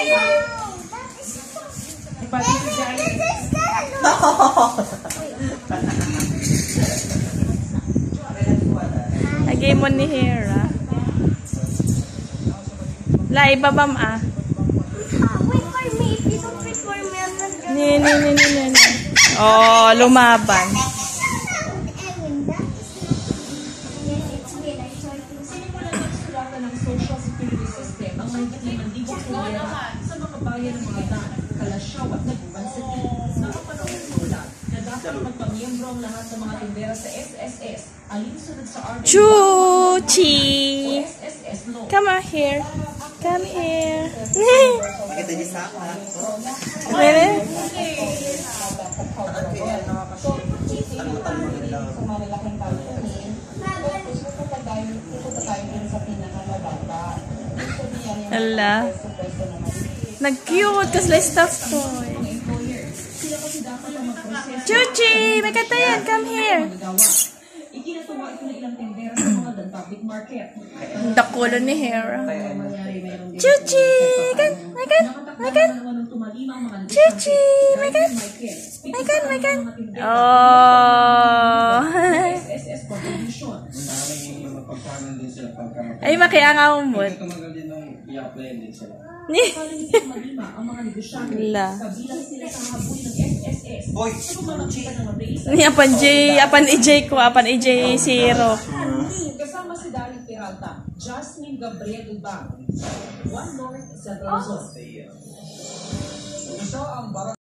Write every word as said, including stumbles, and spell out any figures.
Lagay mo ni Hera. La, ibabam ah. Wait for me. If you don't wait for me, I'm not gonna... Ni, ni, ni, ni, ni, ni. Oh, lumaban. Social security system ang mahigit limang libong pera sa mga bayan ng mga dan, Kalasyaw at Naguban City. Nakapanong sulat na dapat magpamiyembro ang lahat ng mga tindera sa S S S alinsunod sa R D Chuchi! S S S law. Come on here. Come here. Kita di saka. Really? Hala. Nag-cute kasi like stuffed toy. Chuchi! May katayan! Come here! Ikinatuwa ito ng ilang tindera sa mga dan public market. Dakulo ni Hera. Chuchi! Kan! May kan! May kan! Chuchi! May kan! May kan! May kan! Oh! Ay, makiangaw mo. Wala. Boy! Ni apan J, apan I J ko, apan I J zero. Kasama si Daryl Peralta, Jasmine Gabriel Ubang, One North Central Zone. Ito ang